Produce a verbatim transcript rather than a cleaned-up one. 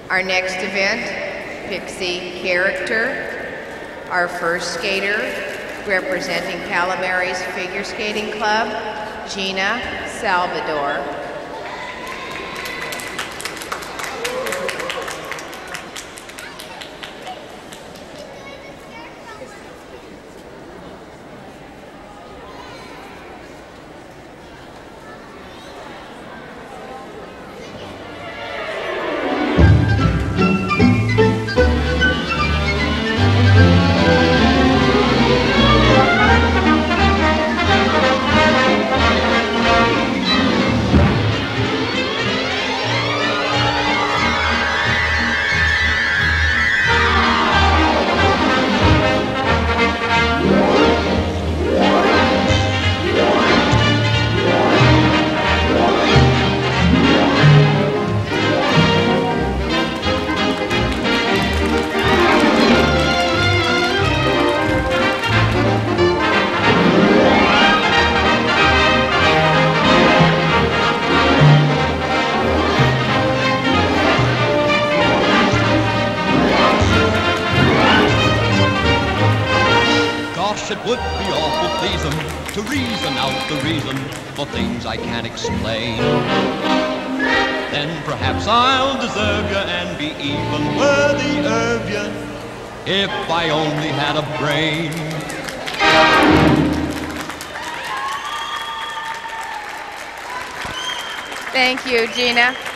Our next event, Pixie Character. Our first skater, representing Calamary's Figure Skating Club, Gina Salvador. It would be awful pleasing to reason out the reason for things I can't explain. Then perhaps I'll deserve you and be even worthy of you if I only had a brain. Thank you, Gina.